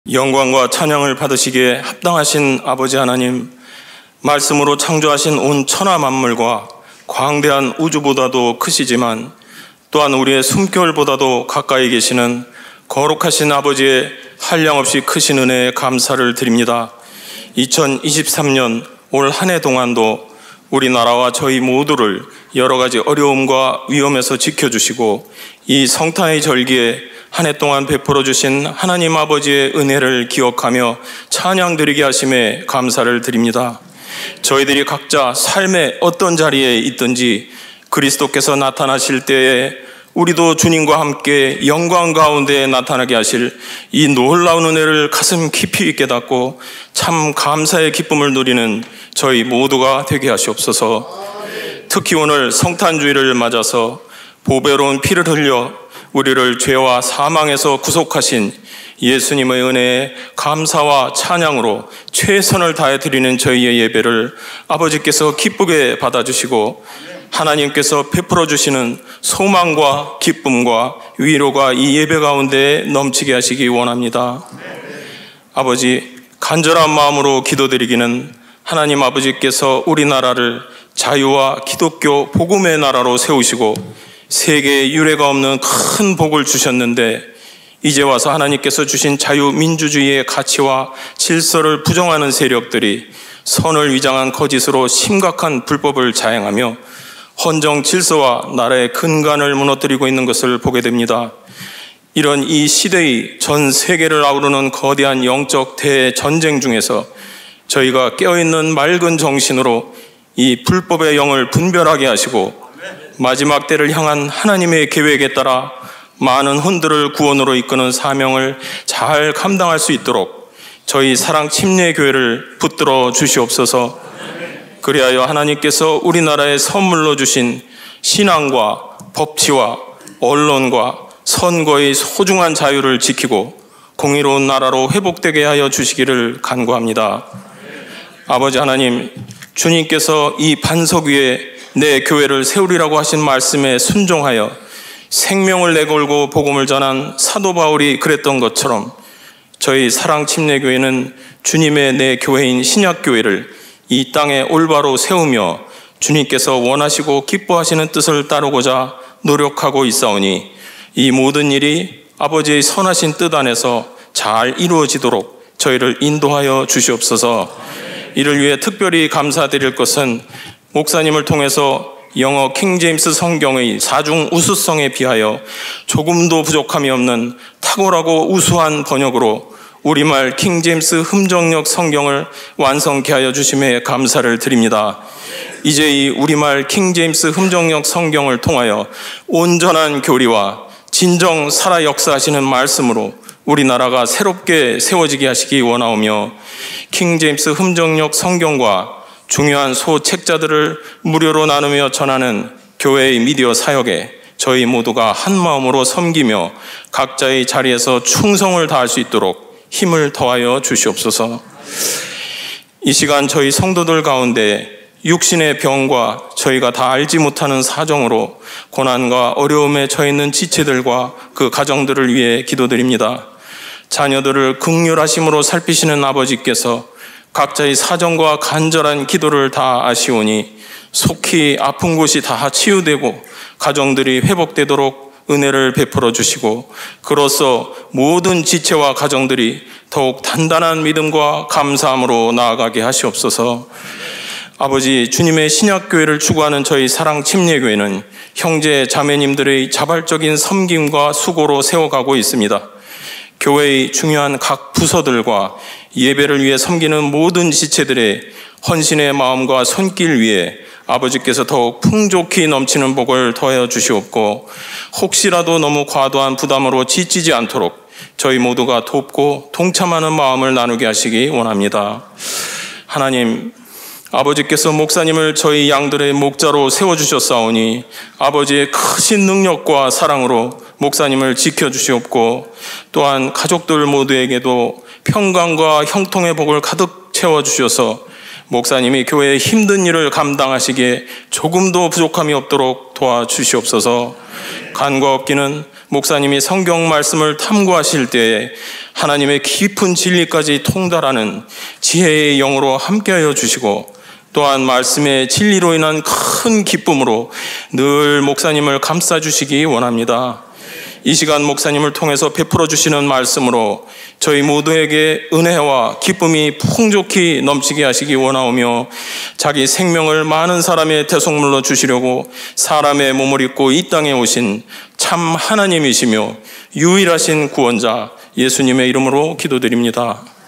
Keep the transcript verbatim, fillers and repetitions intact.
영광과 찬양을 받으시기에 합당하신 아버지 하나님, 말씀으로 창조하신 온 천하 만물과 광대한 우주보다도 크시지만 또한 우리의 숨결보다도 가까이 계시는 거룩하신 아버지의 한량없이 크신 은혜에 감사를 드립니다. 이천이십삼 년 올 한 해 동안도 우리나라와 저희 모두를 여러 가지 어려움과 위험에서 지켜주시고 이 성탄의 절기에 한 해 동안 베풀어 주신 하나님 아버지의 은혜를 기억하며 찬양드리게 하심에 감사를 드립니다. 저희들이 각자 삶의 어떤 자리에 있든지 그리스도께서 나타나실 때에 우리도 주님과 함께 영광 가운데 나타나게 하실 이 놀라운 은혜를 가슴 깊이 깨닫고 참 감사의 기쁨을 누리는 저희 모두가 되게 하시옵소서. 특히 오늘 성탄주의를 맞아서 보배로운 피를 흘려 우리를 죄와 사망에서 구속하신 예수님의 은혜에 감사와 찬양으로 최선을 다해 드리는 저희의 예배를 아버지께서 기쁘게 받아주시고 하나님께서 베풀어 주시는 소망과 기쁨과 위로가 이 예배 가운데 넘치게 하시기 원합니다. 아버지, 간절한 마음으로 기도드리기는 하나님 아버지께서 우리나라를 자유와 기독교 복음의 나라로 세우시고 세계에 유례가 없는 큰 복을 주셨는데 이제 와서 하나님께서 주신 자유민주주의의 가치와 질서를 부정하는 세력들이 선을 위장한 거짓으로 심각한 불법을 자행하며 헌정 질서와 나라의 근간을 무너뜨리고 있는 것을 보게 됩니다. 이런 이 시대의 전 세계를 아우르는 거대한 영적 대전쟁 중에서 저희가 깨어있는 맑은 정신으로 이 불법의 영을 분별하게 하시고 마지막 때를 향한 하나님의 계획에 따라 많은 혼들을 구원으로 이끄는 사명을 잘 감당할 수 있도록 저희 사랑 침례교회를 붙들어 주시옵소서. 그리하여 하나님께서 우리나라에 선물로 주신 신앙과 법치와 언론과 선거의 소중한 자유를 지키고 공의로운 나라로 회복되게 하여 주시기를 간구합니다. 아버지 하나님, 주님께서 이 반석 위에 내 교회를 세우리라고 하신 말씀에 순종하여 생명을 내걸고 복음을 전한 사도 바울이 그랬던 것처럼 저희 사랑 침례교회는 주님의 내 교회인 신약교회를 이 땅에 올바로 세우며 주님께서 원하시고 기뻐하시는 뜻을 따르고자 노력하고 있사오니 이 모든 일이 아버지의 선하신 뜻 안에서 잘 이루어지도록 저희를 인도하여 주시옵소서. 이를 위해 특별히 감사드릴 것은 목사님을 통해서 영어 킹제임스 성경의 사중 우수성에 비하여 조금도 부족함이 없는 탁월하고 우수한 번역으로 우리말 킹제임스 흠정역 성경을 완성케 하여 주심에 감사를 드립니다. 이제 이 우리말 킹제임스 흠정역 성경을 통하여 온전한 교리와 진정 살아 역사하시는 말씀으로 우리나라가 새롭게 세워지게 하시기 원하오며 킹제임스 흠정역 성경과 중요한 소책자들을 무료로 나누며 전하는 교회의 미디어 사역에 저희 모두가 한 마음으로 섬기며 각자의 자리에서 충성을 다할 수 있도록 힘을 더하여 주시옵소서. 이 시간 저희 성도들 가운데 육신의 병과 저희가 다 알지 못하는 사정으로 고난과 어려움에 처해 있는 지체들과 그 가정들을 위해 기도드립니다. 자녀들을 긍휼하심으로 살피시는 아버지께서 각자의 사정과 간절한 기도를 다 아시오니 속히 아픈 곳이 다 치유되고 가정들이 회복되도록 은혜를 베풀어 주시고 그로써 모든 지체와 가정들이 더욱 단단한 믿음과 감사함으로 나아가게 하시옵소서. 아버지, 주님의 신약교회를 추구하는 저희 사랑 침례교회는 형제 자매님들의 자발적인 섬김과 수고로 세워가고 있습니다. 교회의 중요한 각 부서들과 예배를 위해 섬기는 모든 지체들의 헌신의 마음과 손길 위에 아버지께서 더욱 풍족히 넘치는 복을 더하여 주시옵고 혹시라도 너무 과도한 부담으로 지치지 않도록 저희 모두가 돕고 동참하는 마음을 나누게 하시기 원합니다. 하나님, 아버지께서 목사님을 저희 양들의 목자로 세워주셨사오니 아버지의 크신 능력과 사랑으로 목사님을 지켜주시옵고 또한 가족들 모두에게도 평강과 형통의 복을 가득 채워주셔서 목사님이 교회의 힘든 일을 감당하시기에 조금도 부족함이 없도록 도와주시옵소서. 간과 없기는 목사님이 성경 말씀을 탐구하실 때에 하나님의 깊은 진리까지 통달하는 지혜의 영으로 함께하여 주시고, 또한 말씀의 진리로 인한 큰 기쁨으로 늘 목사님을 감싸주시기 원합니다. 이 시간 목사님을 통해서 베풀어 주시는 말씀으로 저희 모두에게 은혜와 기쁨이 풍족히 넘치게 하시기 원하오며, 자기 생명을 많은 사람의 대속물로 주시려고 사람의 몸을 입고 이 땅에 오신 참 하나님이시며 유일하신 구원자 예수님의 이름으로 기도드립니다.